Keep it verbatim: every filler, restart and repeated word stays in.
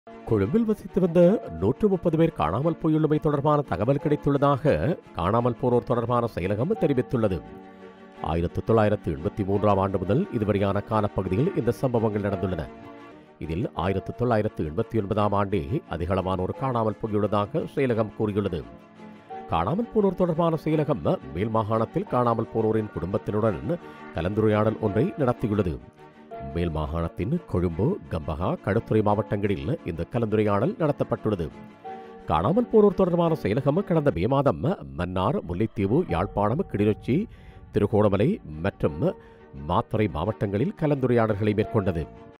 கொழும்பில் வசித்து வந்த நூற்று முப்பது பேர் காணாமல் போயுள்ளமை தொடர்பான தகவல் கிடைத்துள்ளதாக காணாமல் போனோர் தொடர்பான செயலகம் தெரிவித்துள்ளது. ஆயிரத்தி தொள்ளாயிரத்து எண்பத்தி மூன்றாம் ஆண்டு முதல் இதுவரையான காலப்பகுதியில் இந்த சம்பவங்கள் நடந்துள்ளன. இதில் ஆயிரத்தி தொள்ளாயிரத்து எண்பத்தி ஒன்பதாம் ஆண்டே அதிகளவானோர் காணாமல் போயுள்ளதாக செயலகம் கூறியுள்ளது. காணாமல் போனோர் தொடர்பான செயலகம் மேல் மாகாணத்தில் காணாமல் போனோரின் குடும்பத்தினுடன் கலந்துரையாடல் ஒன்றை நடத்தியுள்ளது. மேல் மாகாணத்தின் கொழும்பு, கம்பஹா, களுத்துறை மாவட்டங்களில் இந்த கலந்துரையாடல் நடத்தப்பட்டுள்ளது. காணாமல் போனோர் தொடர்பான செயலகம் கடந்த மே மாதம் மன்னார், முல்லைத்தீவு, யாழ்ப்பாணம், கிளிநொச்சி, திருகோணமலை மற்றும் மாத்தறை மாவட்டங்களில் கலந்துரையாடல்களை மேற்கொண்டது.